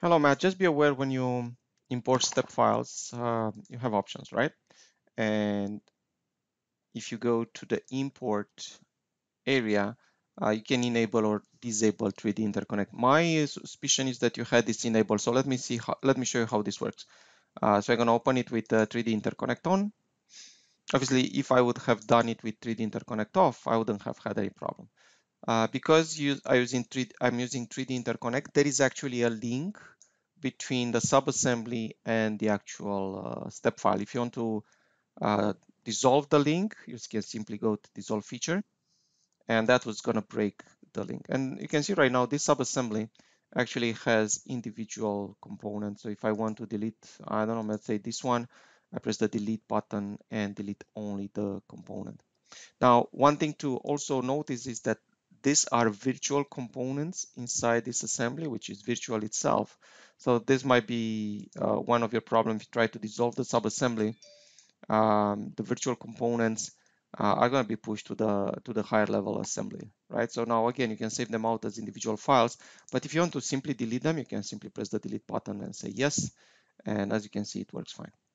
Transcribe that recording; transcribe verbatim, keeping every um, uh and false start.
Hello, Matt. Just be aware when you import step files, uh, you have options, right? And if you go to the import area, uh, you can enable or disable three D interconnect. My suspicion is that you had this enabled. So let me see. How, let me show you how this works. Uh, so I'm going to open it with uh, three D interconnect on. Obviously, if I would have done it with three D interconnect off, I wouldn't have had any problem. Uh, because you, I using three, I'm using three D interconnect, there is actually a link between the subassembly and the actual uh, step file. If you want to uh, dissolve the link, you can simply go to dissolve feature, and that was going to break the link. And you can see right now this subassembly actually has individual components. So if I want to delete, I don't know, let's say this one, I press the delete button and delete only the component. Now, one thing to also notice is that these are virtual components inside this assembly, which is virtual itself. So this might be uh, one of your problems if you try to dissolve the subassembly. Um, the virtual components uh, are going to be pushed to the to the higher level assembly, right? So now again, you can save them out as individual files, but if you want to simply delete them, you can simply press the delete button and say yes, and as you can see, it works fine.